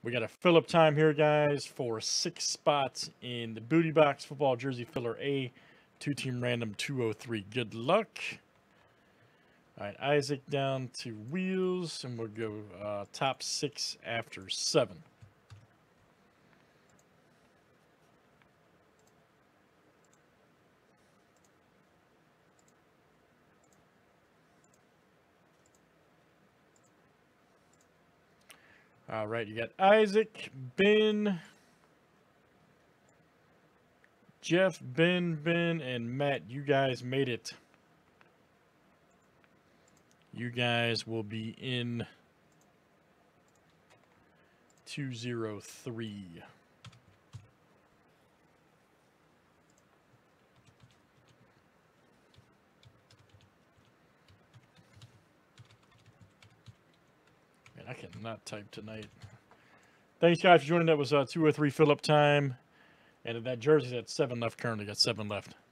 We got a fill-up time here, guys, for 6 spots in the Booty Box Football Jersey Filler A, 2-team random 203. Good luck. All right, Isaac down to wheels, and we'll go top 6 after 7. All right, you got Isaac, Ben, Jeff, Ben, and Matt. You guys made it. You guys will be in 203. Man, I cannot type tonight. Thanks, guys, for joining. That was 203 fill-up time. And that jersey's at 7 left currently. Got 7 left.